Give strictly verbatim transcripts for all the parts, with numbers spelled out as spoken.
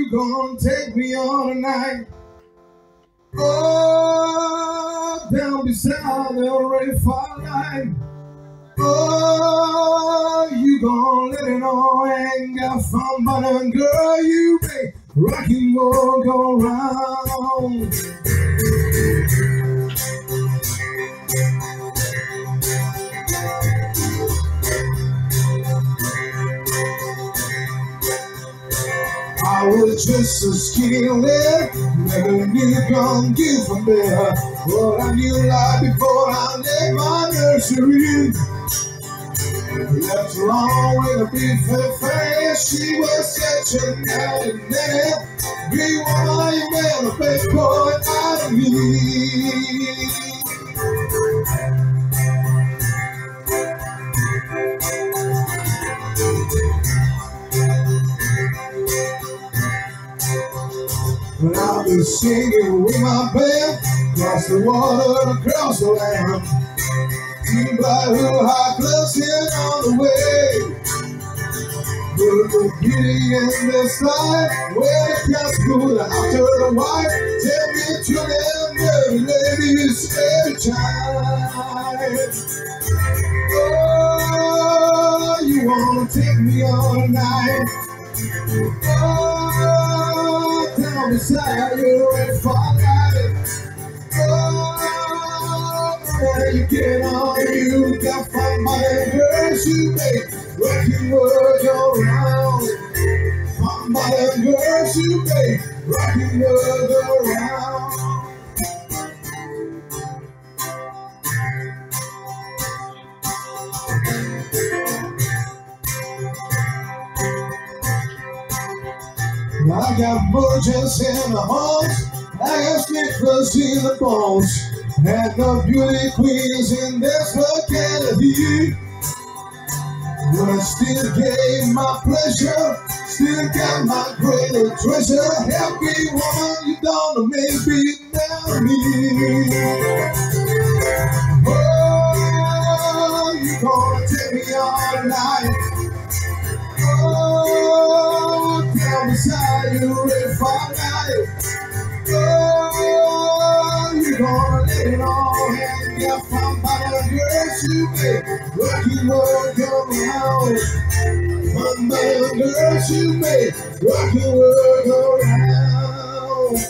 you gonna take me on tonight? Oh, down beside the rainfall line. Oh, you gonna let it all hang out from bottom, girl, you make rocking roll go round. I was just a skillet, never knew gonna give from there. But I knew life before I left my nursery. Left her on with a big fat face. She was such a naughty nanny. Be one you made a big boy out of me. When I'll be singing with my band, across the water, across the land. Team by who high closing on the way. Put the beauty in the sky, where the cats go after the white. Tell me to them dirty ladies every time. Oh, you wanna take me all night? Oh, down beside you and fall night. Oh, where you get on, you got from my girls you make. Rockin' world go round. From my girls you make. Rockin' world go round. I got bulges in the halls, I got sniffers in the bones, and the beauty queens in this locality. But I still gave my pleasure, still got my greater treasure. Happy woman, you don't make me marry. Oh, you gonna take me all night. Oh, down beside you if I night. Oh, you gonna let it all hang out from by the girls you make. Rockin' world go round. From by the girls you make. Rockin' world go round.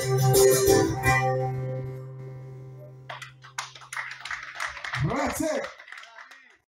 That's it.